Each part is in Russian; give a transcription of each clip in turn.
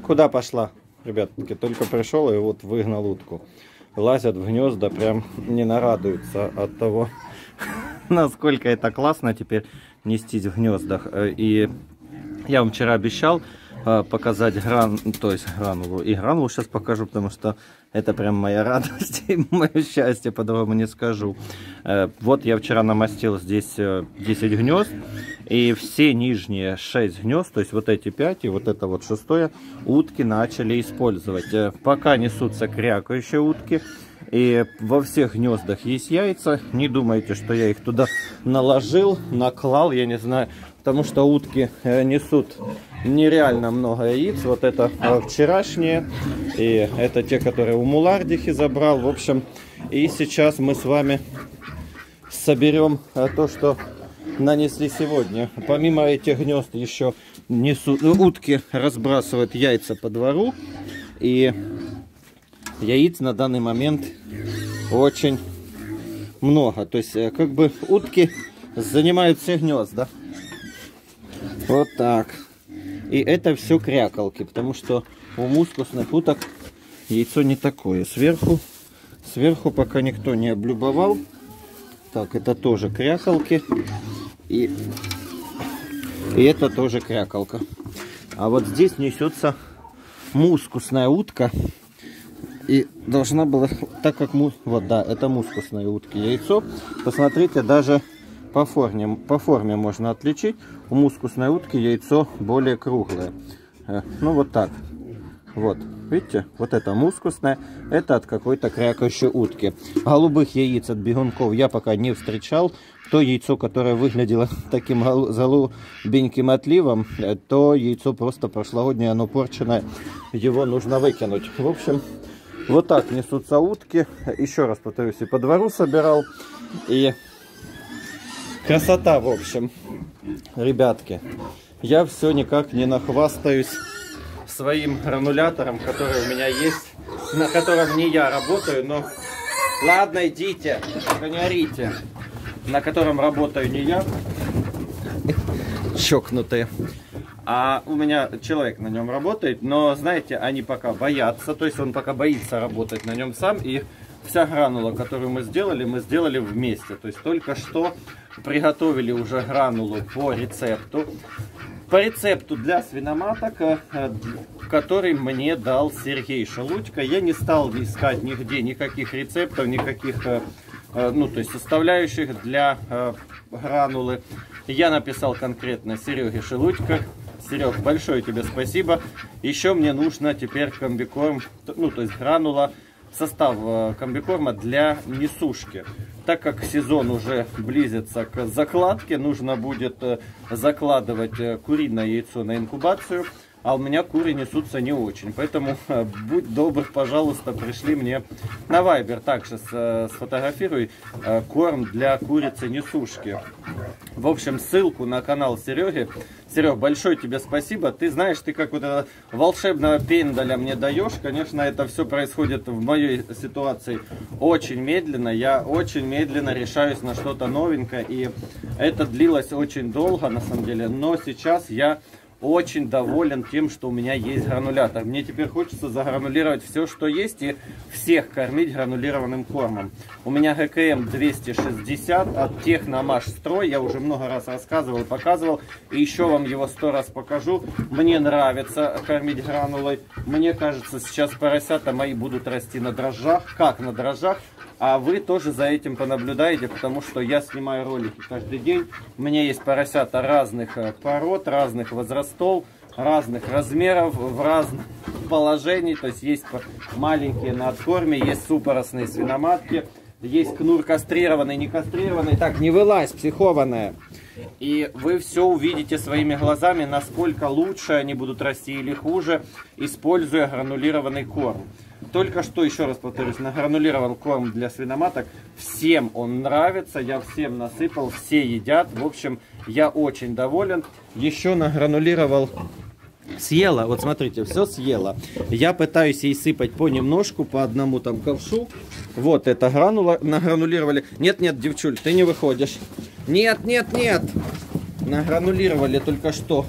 Куда пошла? Ребятки, только пришел и вот выгнал утку. Лазят в гнезда, прям не нарадуются от того, насколько это классно теперь нестись в гнездах. И я вам вчера обещал показать гранулу. И гранулу сейчас покажу, потому что это прям моя радость и мое счастье, по-другому не скажу. Вот я вчера намастил здесь 10 гнезд. И все нижние 6 гнезд, то есть вот эти 5 и вот это вот 6-е, утки начали использовать. Пока несутся крякающие утки. И во всех гнездах есть яйца. Не думайте, что я их туда наложил, наклал, я не знаю. Потому что утки несут нереально много яиц. Вот это вчерашние. И это те, которые у мулардихи забрал. В общем, и сейчас мы с вами соберем то, что нанесли сегодня. Помимо этих гнезд еще несут, утки разбрасывают яйца по двору. И яиц на данный момент очень много. То есть как бы утки занимают все гнезда. Вот так. И это все крякалки, потому что у мускусных уток яйцо не такое. Сверху пока никто не облюбовал. Так, это тоже крякалки. И это тоже крякалка. А вот здесь несется мускусная утка. И должна была, так как вот да, это мускусные утки яйцо. Посмотрите, даже по форме можно отличить. У мускусной утки яйцо более круглое. Ну вот так. Вот, видите, вот это мускусное, это от какой-то крякающей утки. Голубых яиц от бегунков я пока не встречал. То яйцо, которое выглядело таким голубеньким отливом, то яйцо просто прошлогоднее, оно порченное, его нужно выкинуть. В общем, вот так несутся утки. Еще раз повторюсь, и по двору собирал. И красота, в общем. Ребятки, я все никак не нахвастаюсь своим гранулятором, который у меня есть, на котором не я работаю, но ладно, идите, не орите, на котором работаю не я, чокнутые, а у меня человек на нем работает, но знаете, они пока боятся, то есть он пока боится работать на нем сам, и вся гранула, которую мы сделали вместе, то есть только что приготовили уже гранулу по рецепту для свиноматок, который мне дал Сергей Шелудько. Я не стал искать нигде никаких рецептов, никаких то есть составляющих для гранулы. Я написал конкретно Сереге Шелудько. Серег, большое тебе спасибо. Еще мне нужно теперь комбикорм, то есть гранула, состав комбикорма для несушки. Так как сезон уже близится к закладке, нужно будет закладывать куриное яйцо на инкубацию. А у меня куры несутся не очень. Поэтому, будь добр, пожалуйста, пришли мне на Viber. Также сфотографируй корм для курицы несушки. В общем, ссылку на канал Сереги. Серег, большое тебе спасибо. Ты знаешь, ты как вот это волшебного пендаля мне даешь. Конечно, это все происходит в моей ситуации очень медленно. Я очень медленно решаюсь на что-то новенькое. И это длилось очень долго, на самом деле. Но сейчас я очень доволен тем, что у меня есть гранулятор. Мне теперь хочется загранулировать все, что есть, и всех кормить гранулированным кормом. У меня ГКМ 260 от Техномашстрой. Я уже много раз рассказывал и показывал. И еще вам его 100 раз покажу. Мне нравится кормить гранулой. Мне кажется, сейчас поросята мои будут расти на дрожжах. Как на дрожжах? А вы тоже за этим понаблюдаете, потому что я снимаю ролики каждый день. У меня есть поросята разных пород, разных возрастов, разных размеров, в разных положениях. То есть есть маленькие на откорме, есть супоросные свиноматки, есть кнур кастрированный, не кастрированный. Так, не вылазь, психованная. И вы все увидите своими глазами, насколько лучше они будут расти или хуже, используя гранулированный корм. Только что, еще раз повторюсь, награнулировал корм для свиноматок. Всем он нравится, я всем насыпал, все едят. В общем, я очень доволен. Еще награнулировал, съела, вот смотрите, все съела. Я пытаюсь ей сыпать понемножку, по одному там ковшу. Вот это гранула, награнулировали. Нет, девчуль, ты не выходишь. Нет. Награнулировали только что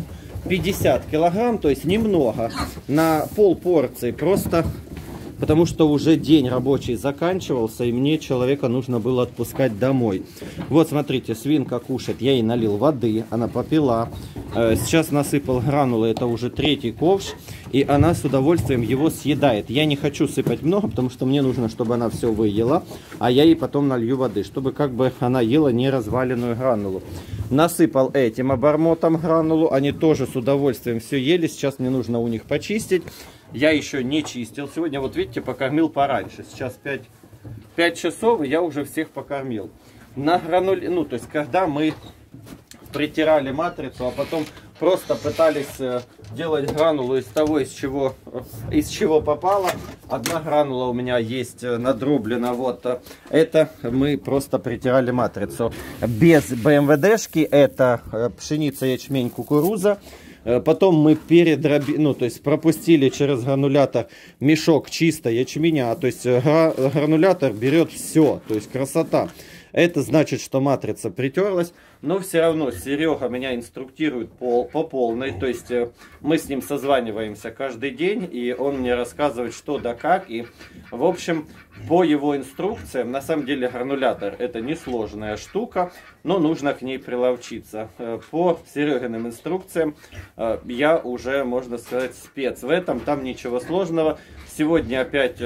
50 килограмм, то есть немного, на пол порции, просто потому что уже день рабочий заканчивался, и мне человека нужно было отпускать домой. Вот, смотрите, свинка кушает, я ей налил воды, она попила. Сейчас насыпал гранулы, это уже 3-й ковш, и она с удовольствием его съедает. Я не хочу сыпать много, потому что мне нужно, чтобы она все выела, а я ей потом налью воды, чтобы как бы она ела не разваленную гранулу. Насыпал этим обормотом гранулу, они тоже с удовольствием все ели, сейчас мне нужно у них почистить. Я еще не чистил сегодня, вот видите, покормил пораньше, сейчас 5 часов, и я уже всех покормил. На грануле, ну то есть когда мы притирали матрицу, а потом просто пытались делать гранулу из того, из чего попало. Одна гранула у меня есть надроблена, вот это мы просто притирали матрицу. Без БМВДшки это пшеница, ячмень, кукуруза. Потом мы передробили, ну, то есть пропустили через гранулятор мешок чисто ячменя, то есть гранулятор берет все, то есть красота. Это значит, что матрица притерлась, но все равно Серега меня инструктирует по полной, то есть мы с ним созваниваемся каждый день, и он мне рассказывает, что да как, и в общем, по его инструкциям, на самом деле гранулятор это несложная штука, но нужно к ней приловчиться. По Серегиным инструкциям я уже, можно сказать, спец в этом, там ничего сложного. Сегодня опять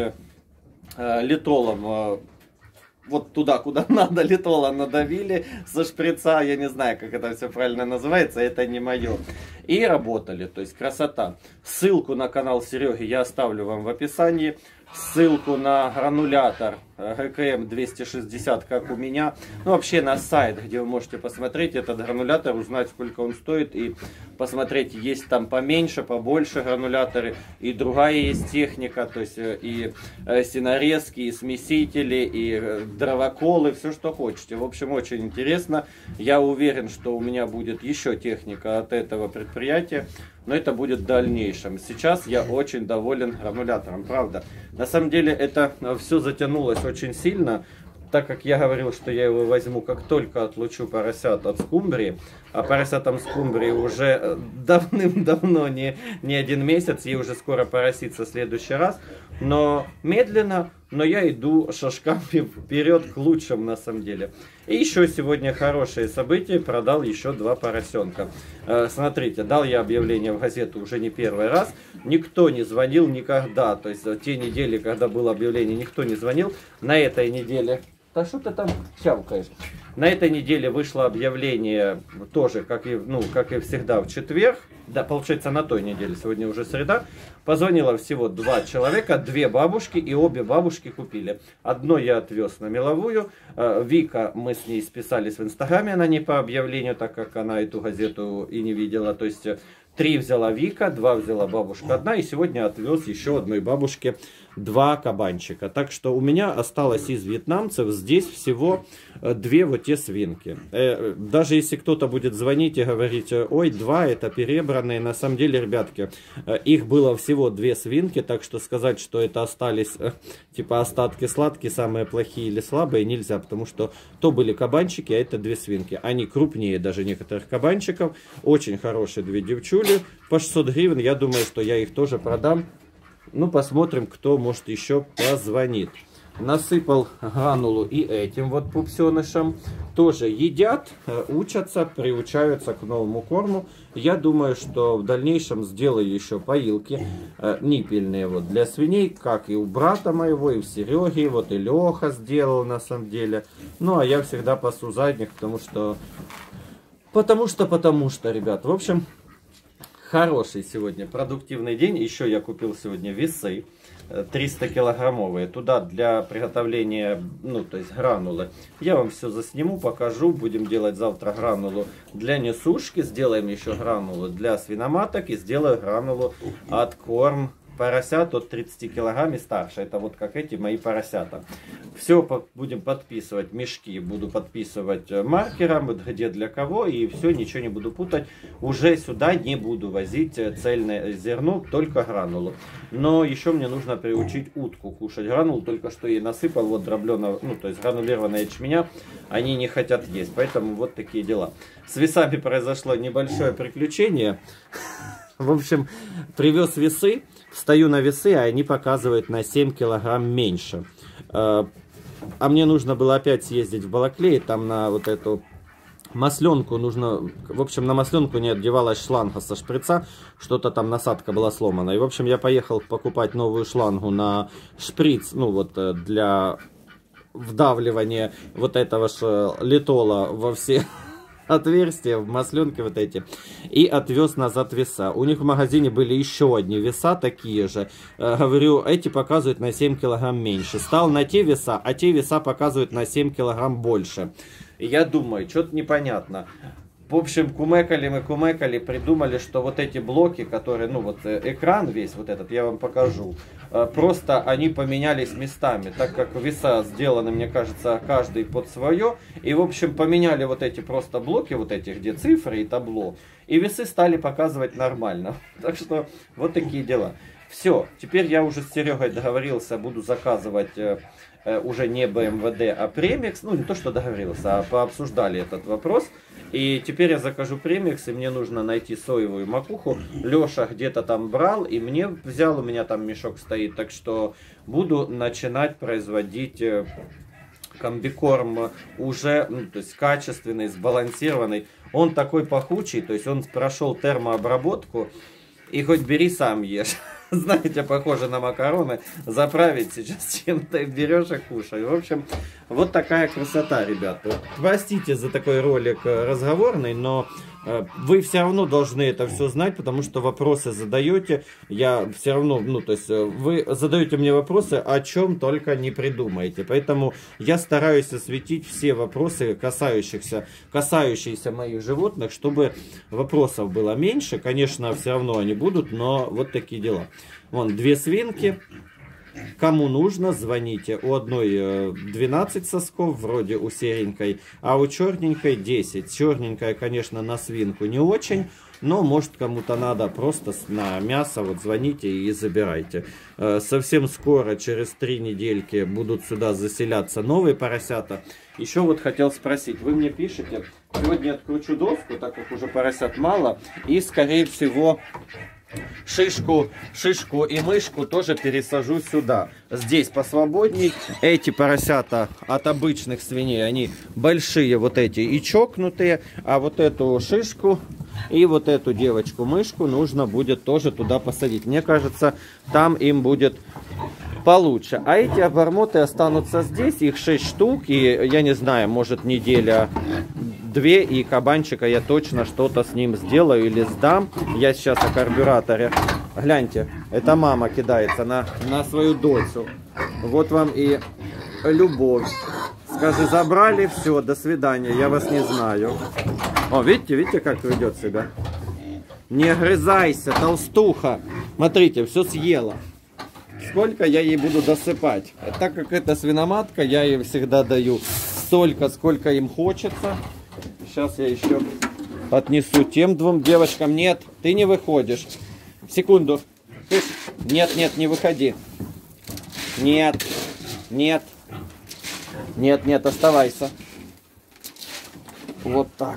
литолом вот туда, куда надо, литола надавили со шприца, я не знаю, как это все правильно называется, это не мое. И работали, то есть красота. Ссылку на канал Сереги я оставлю вам в описании. Ссылку на гранулятор ГКМ 260, как у меня. Ну, вообще на сайт, где вы можете посмотреть этот гранулятор, узнать, сколько он стоит. И посмотреть, есть там поменьше, побольше грануляторы. И другая есть техника, то есть и сенорезки, и смесители, и дровоколы, все, что хотите. В общем, очень интересно. Я уверен, что у меня будет еще техника от этого предприятия. Но это будет в дальнейшем. Сейчас я очень доволен гранулятором, правда. На самом деле это все затянулось очень сильно, так как я говорил, что я его возьму, как только отлучу поросят от скумбрии. А поросятам скумбрии уже давным-давно не 1 месяц, ей уже скоро поросится в следующий раз. Но медленно, но я иду шажками вперед к лучшему на самом деле. И еще сегодня хорошее событие, продал еще 2 поросенка. Смотрите, дал я объявление в газету уже не 1-й раз. Никто не звонил никогда, то есть те недели, когда было объявление, никто не звонил. На этой неделе... Да что ты там чавкаешь? На этой неделе вышло объявление тоже, как и всегда, в четверг. Да, получается, на той неделе, сегодня уже среда. Позвонило всего 2 человека, 2 бабушки, и обе бабушки купили. Одно я отвез на меловую. Вика, мы с ней списались в Инстаграме, она не по объявлению, так как она эту газету и не видела. То есть 3 взяла Вика, 2 взяла бабушка одна, и сегодня отвез еще одной бабушке 2 кабанчика. Так что у меня осталось из вьетнамцев здесь всего 2 вот те свинки. Даже если кто-то будет звонить и говорить, ой, 2 это перебранные, на самом деле, ребятки, их было всего 2 свинки, так что сказать, что это остались типа остатки сладкие, самые плохие или слабые, нельзя, потому что то были кабанчики, а это 2 свинки. Они крупнее даже некоторых кабанчиков, очень хорошие 2 девчули, по 600 гривен, я думаю, что я их тоже продам. Ну, посмотрим, кто, может, еще позвонит. Насыпал гранулу и этим вот пупсенышам. Тоже едят, учатся, приучаются к новому корму. Я думаю, что в дальнейшем сделаю еще поилки ниппельные вот для свиней, как и у брата моего, и у Сереги. Вот и Леха сделал на самом деле. Ну, а я всегда пасу задних, потому что, ребят, в общем... Хороший сегодня продуктивный день. Еще я купил сегодня весы 300-килограммовые. Туда для приготовления, ну, то есть гранулы. Я вам все засниму, покажу. Будем делать завтра гранулу для несушки. Сделаем еще гранулу для свиноматок. И сделаю гранулу от корм поросят от 30 килограмм и старше. Это вот как эти мои поросята. Все будем подписывать, мешки буду подписывать маркером, вот где для кого, и все, ничего не буду путать. Уже сюда не буду возить цельное зерно, только гранулу. Но еще мне нужно приучить утку кушать гранулу, только что ей насыпал вот дробленого, ну то есть гранулированное ячменя, они не хотят есть, поэтому вот такие дела. С весами произошло небольшое приключение. В общем, привез весы, встаю на весы, а они показывают на 7 килограмм меньше. А мне нужно было опять съездить в Балаклей, там на вот эту масленку нужно... В общем, на масленку не отдевалась шланга со шприца, что-то там насадка была сломана. И, в общем, я поехал покупать новую шлангу на шприц, ну вот для вдавливания вот этого ж литола во все... отверстия в масленке вот эти, и отвез назад веса. У них в магазине были еще одни веса такие же. Говорю, эти показывают на 7 килограмм меньше. Стал на те веса, а те веса показывают на 7 килограмм больше. И я думаю, что-то непонятно. В общем, кумекали, придумали, что вот эти блоки, которые, ну вот экран весь вот этот, я вам покажу, просто они поменялись местами, так как веса сделаны, мне кажется, каждый под свое. И, в общем, поменяли вот эти просто блоки, вот эти, где цифры и табло, и весы стали показывать нормально. Так что вот такие дела. Все, теперь я уже с Серегой договорился, буду заказывать уже не БМВД, а премикс. Ну, не то, что договорился, а пообсуждали этот вопрос. И теперь я закажу премикс, и мне нужно найти соевую макуху. Леша где-то там брал, и мне взял, у меня там мешок стоит. Так что буду начинать производить комбикорм уже, ну, то есть качественный, сбалансированный. Он такой пахучий, то есть он прошел термообработку. И хоть бери сам ешь. Знаете, похоже на макароны. Заправить сейчас чем-то берешь и кушай. В общем, вот такая красота, ребята. Простите за такой ролик разговорный, но вы все равно должны это все знать, потому что вопросы задаете. Я все равно, ну, то есть вы задаете мне вопросы, о чем только не придумаете. Поэтому я стараюсь осветить все вопросы, касающиеся моих животных, чтобы вопросов было меньше. Конечно, все равно они будут, но вот такие дела. Вон, 2 свинки. Кому нужно, звоните. У одной 12 сосков, вроде у серенькой, а у черненькой 10. Черненькая, конечно, на свинку не очень, но может кому-то надо просто на мясо, вот звоните и забирайте. Совсем скоро, через 3 недельки, будут сюда заселяться новые поросята. Еще вот хотел спросить, вы мне пишете, сегодня откручу доску, так как уже поросят мало, и скорее всего... Шишку и мышку тоже пересажу сюда. Здесь посвободней. Эти поросята от обычных свиней, они большие вот эти и чокнутые. А вот эту шишку и вот эту девочку-мышку нужно будет тоже туда посадить. Мне кажется, там им будет получше. А эти обормоты останутся здесь. Их 6 штук. И я не знаю, может неделя... 2, и кабанчика я точно что-то с ним сделаю или сдам. Я сейчас о карбюраторе. Гляньте, это мама кидается на свою дочь. Вот вам и любовь. Скажи, забрали, все, до свидания, я вас не знаю. О, видите, как ведет себя? Не огрызайся, толстуха. Смотрите, все съела. Сколько я ей буду досыпать? Так как это свиноматка, я ей всегда даю столько, сколько им хочется. Сейчас я еще отнесу тем 2 девочкам. Нет, ты не выходишь. Секунду. Нет, не выходи. Нет, оставайся. Вот так.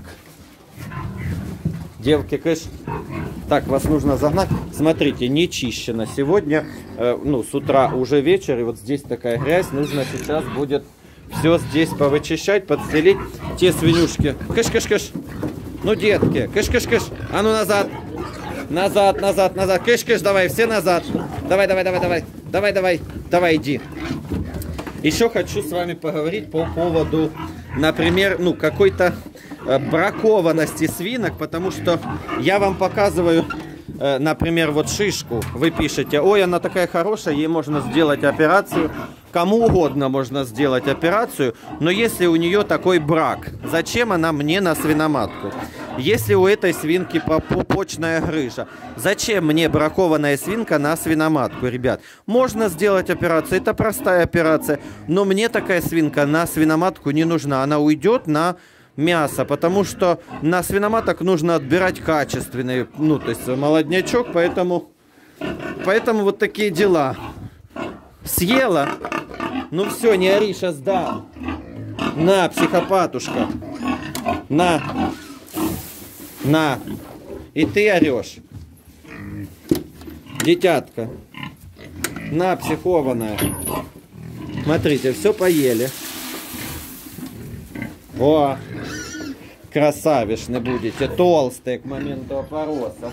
Девки, кыш. Так, вас нужно загнать. Смотрите, не чищено сегодня. Ну, с утра уже вечер. И вот здесь такая грязь. Нужно сейчас будет... Все здесь повычищать, подстелить. Те свинюшки. Кыш. Ну, детки. Кыш. А ну, назад. Назад. Кыш, давай, все назад. Давай, иди. Еще хочу с вами поговорить по поводу, например, ну, какой-то бракованности свинок, потому что я вам показываю, например, вот шишку. Вы пишете, ой, она такая хорошая, ей можно сделать операцию. Кому угодно можно сделать операцию, но если у нее такой брак, зачем она мне на свиноматку? если у этой свинки пупочная грыжа. Зачем мне бракованная свинка на свиноматку, ребят? Можно сделать операцию, это простая операция, но мне такая свинка на свиноматку не нужна. Она уйдет на мясо, потому что на свиноматок нужно отбирать качественный, ну, то есть молоднячок, поэтому вот такие дела. Съела? Ну все, не ори, сейчас дам. На, психопатушка. На. И ты орешь. Дитятка. На, психованная. Смотрите, все поели. О, красавишны будете, толстые к моменту опороса.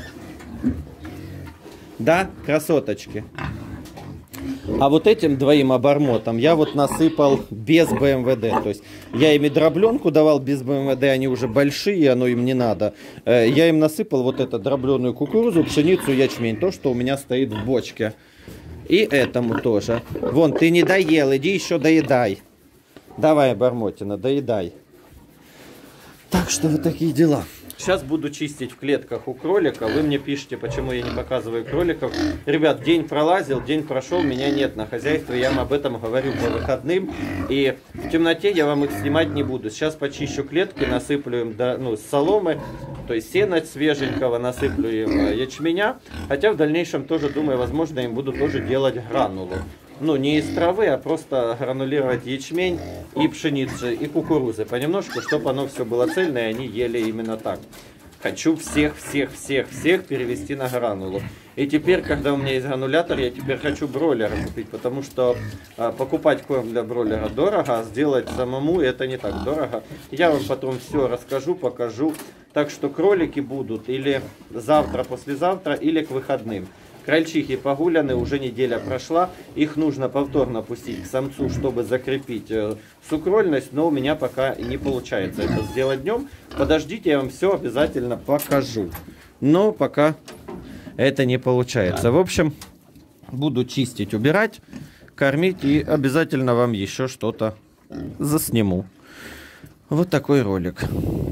Да, красоточки? А вот этим двоим обормотам я вот насыпал без БМВД. То есть я им и дробленку давал без БМВД, они уже большие, оно им не надо. Я им насыпал вот эту дробленую кукурузу, пшеницу, ячмень, то, что у меня стоит в бочке. И этому тоже. Вон, ты не доел, иди еще доедай. Давай, обормотина, доедай. Так что вот такие дела. Сейчас буду чистить в клетках у кролика. Вы мне пишите, почему я не показываю кроликов. Ребят, день пролазил, день прошел, меня нет на хозяйстве. Я вам об этом говорю по выходным. И в темноте я вам их снимать не буду. Сейчас почищу клетки, насыплю им с соломы, то есть сена свеженького, насыплю им ячменя. Хотя в дальнейшем тоже думаю, возможно, им буду тоже делать гранулу. Ну, не из травы, а просто гранулировать ячмень и пшеницу, и кукурузы понемножку, чтобы оно все было цельное, и они ели именно так. Хочу всех перевести на гранулу. И теперь, когда у меня есть гранулятор, я теперь хочу бройлера купить, потому что покупать корм для бройлера дорого, а сделать самому это не так дорого. Я вам потом все расскажу, покажу. Так что кролики будут или завтра, послезавтра, или к выходным. Крольчихи погуляны, уже неделя прошла, их нужно повторно пустить к самцу, чтобы закрепить сукрольность, но у меня пока не получается это сделать днем. Подождите, я вам все обязательно покажу, но пока это не получается. В общем, буду чистить, убирать, кормить и обязательно вам еще что-то засниму. Вот такой ролик.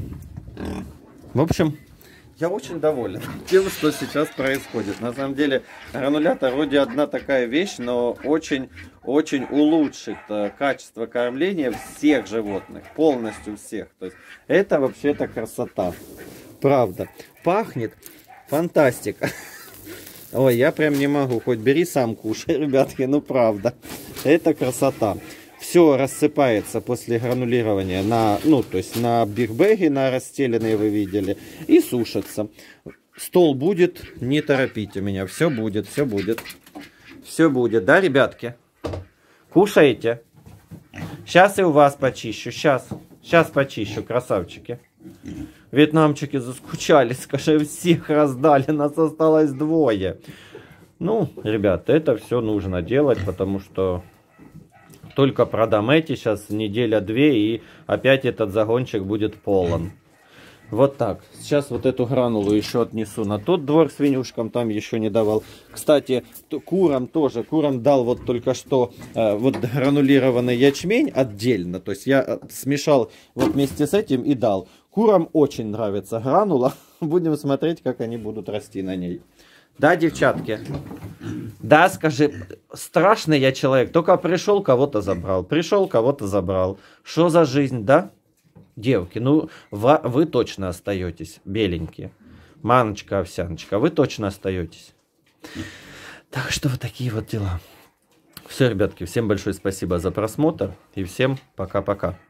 В общем... Я очень доволен тем, что сейчас происходит. На самом деле, гранулятор вроде одна такая вещь, но очень улучшит качество кормления всех животных, полностью всех. То есть это вообще-то красота. Правда. Пахнет фантастика. Ой, я прям не могу. Хоть бери сам кушай, ребятки, ну правда. Это красота. Все рассыпается после гранулирования на, то есть на бигбэге, на расстеленные вы видели, и сушится. Стол будет, не торопите меня, все будет, все будет. Все будет, да, ребятки? Кушаете? Сейчас и у вас почищу, сейчас почищу, красавчики. Вьетнамчики заскучали, скажи, всех раздали, нас осталось 2. Ну, ребята, это все нужно делать, потому что... Только продам эти, сейчас неделя-две, и опять этот загончик будет полон. Вот так. Сейчас вот эту гранулу еще отнесу на тот двор, свинюшкам там еще не давал. Кстати, курам тоже. Курам дал вот только что вот гранулированный ячмень отдельно. То есть я смешал вот вместе с этим и дал. Курам очень нравится гранула. Будем смотреть, как они будут расти на ней. Да, девчатки? Да, скажи, страшный я человек, только пришел, кого-то забрал. Пришел, кого-то забрал. Что за жизнь, да? Девки, ну вы точно остаетесь, беленькие. Маночка, овсяночка, вы точно остаетесь. Так что вот такие вот дела. Все, ребятки, всем большое спасибо за просмотр. И всем пока-пока.